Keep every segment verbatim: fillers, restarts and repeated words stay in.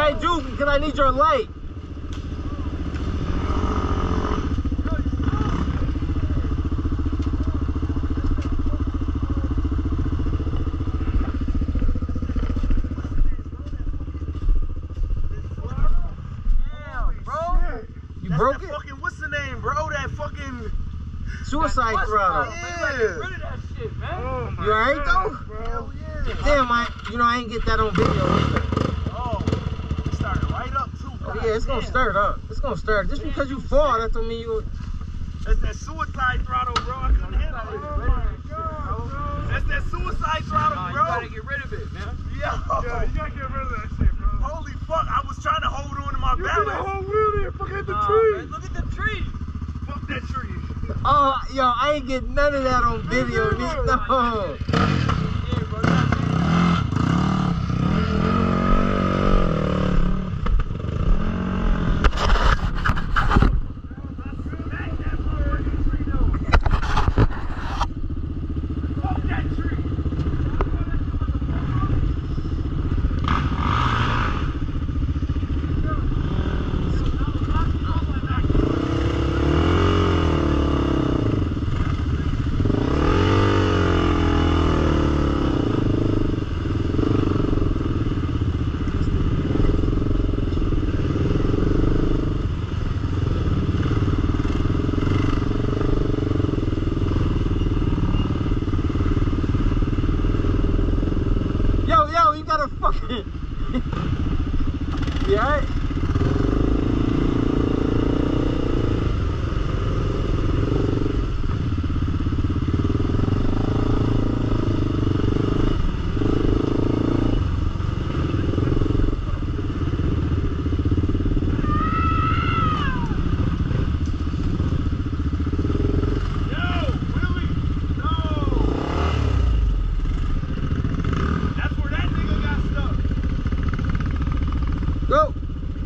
I do because I need your light. Broke it? Fucking, what's the name, bro? That fucking suicide throttle. Yeah. Get rid of that shit, man. Oh my you alright though? Hell yeah. Damn, I you know I ain't get that on video either. Oh, it started right up too. Oh yeah, it's gonna start up. It's gonna start. Just because you fall, that don't mean you. That's that suicide throttle, bro. I couldn't handle it. Oh my God, that's that suicide throttle, nah, bro. You gotta get rid of it, man. Yo. Yeah, you gotta get rid of that shit, bro. Holy fuck, I was trying to hold on to my you balance. You the whole wheel there. Fuck at the Nah, tree. man, look at the tree. Fuck that tree. Oh, yo, I ain't get none of that on video. No. Yeah, bro. You alright? Go!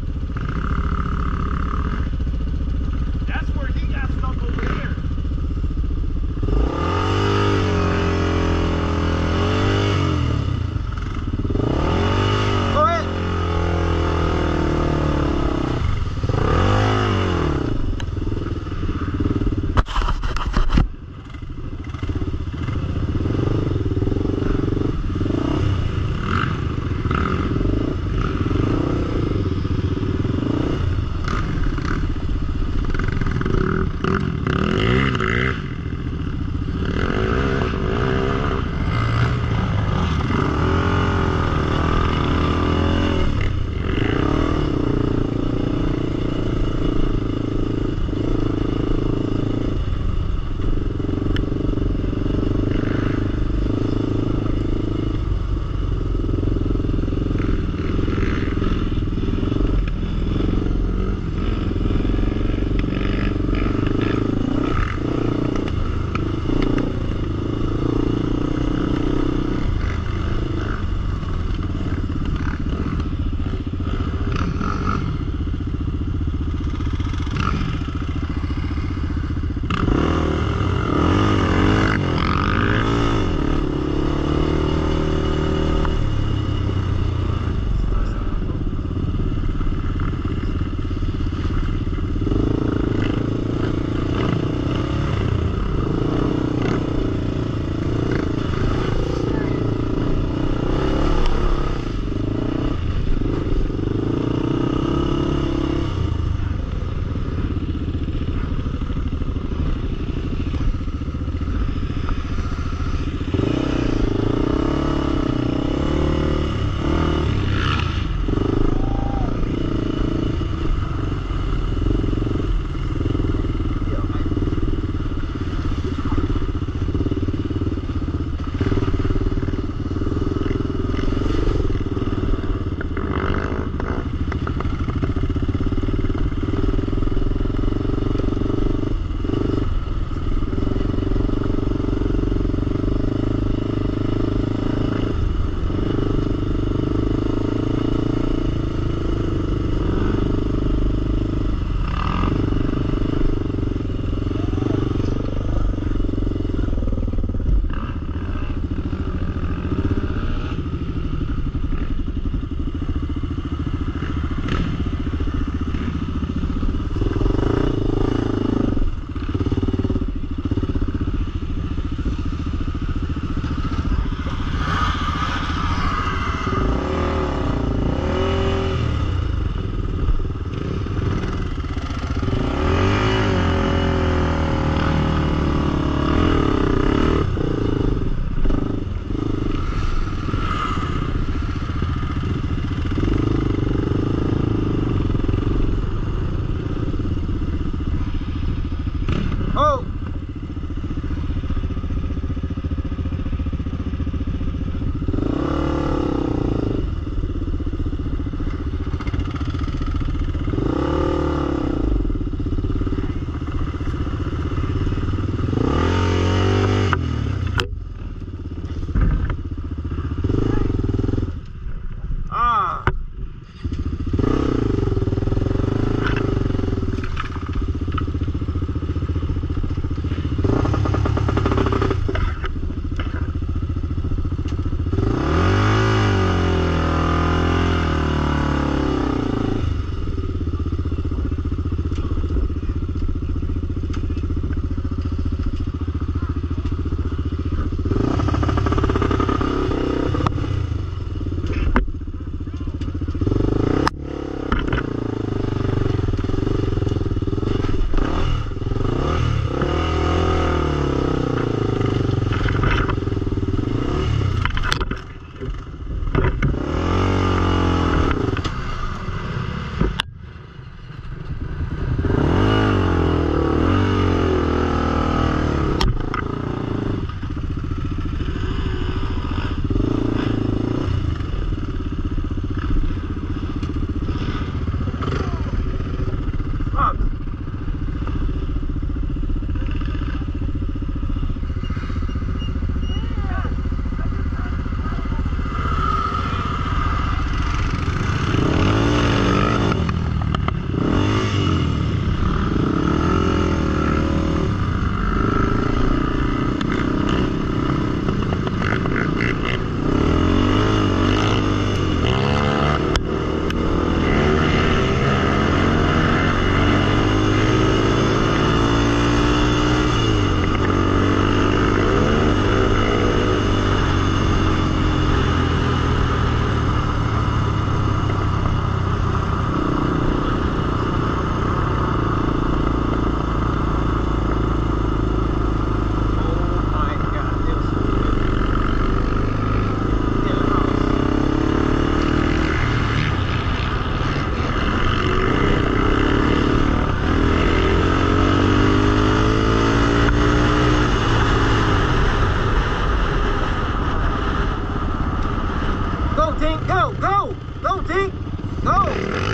Dink, go, go, go, Dink, go.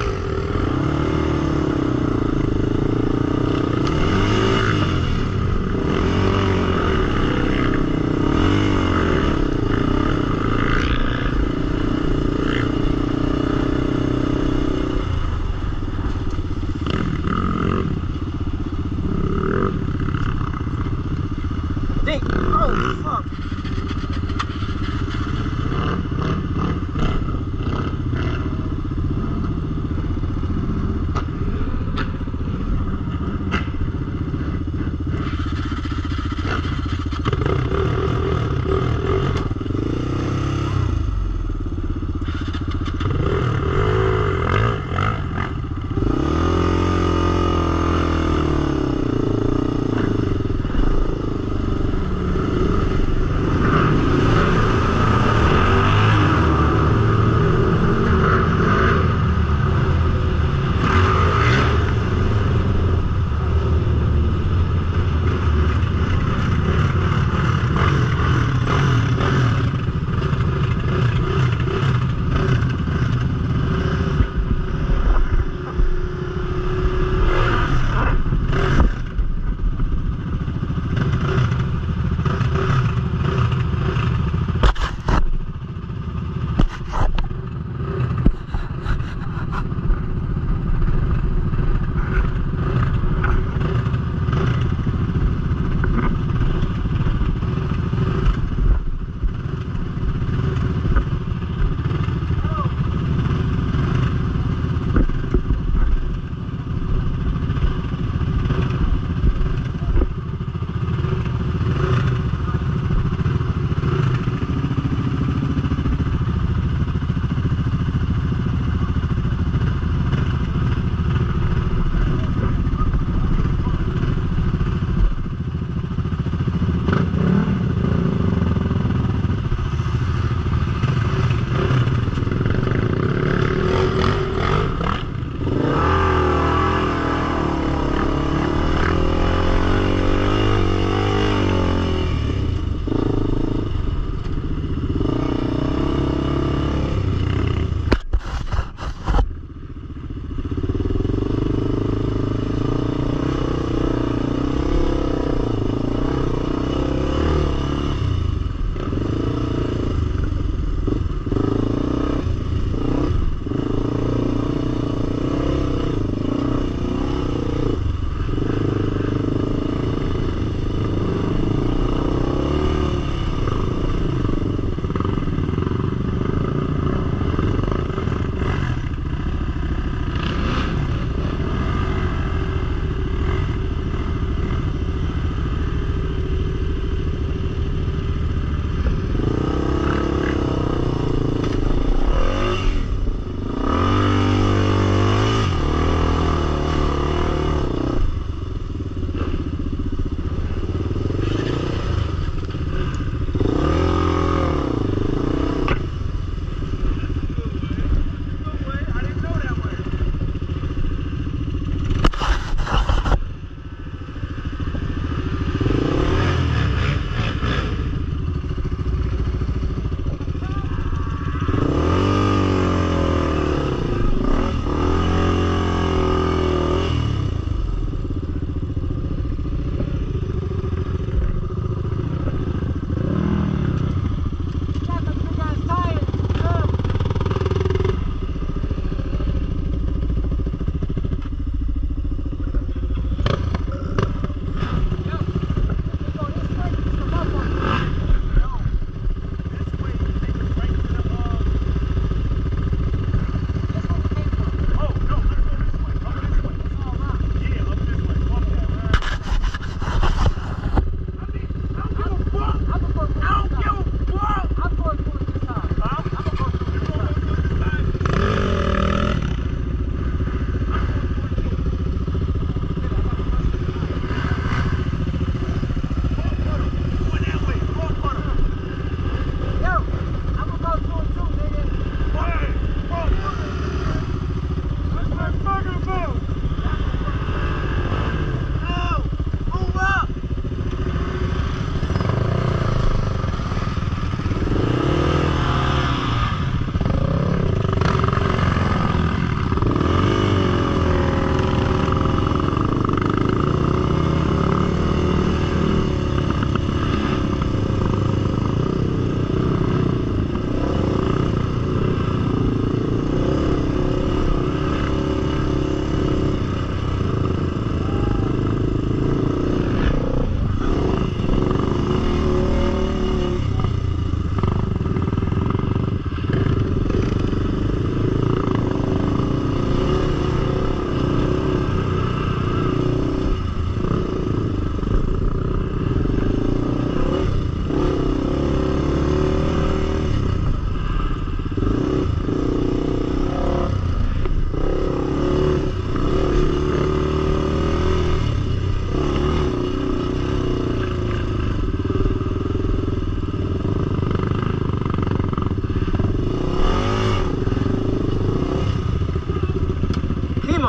Dink, oh fuck.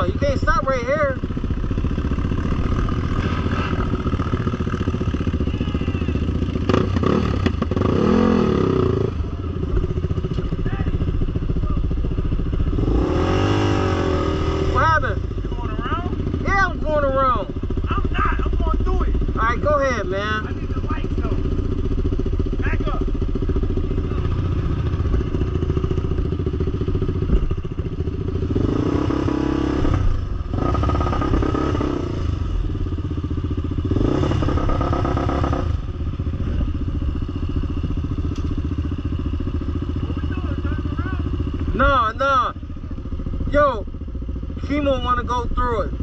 No, you can't stop right here. What happened? You going around? Yeah, I'm going around. I'm not. I'm going to do it. All right, go ahead, I man. need the lights though. Back up. No, no. Yo, Kimo want to go through it.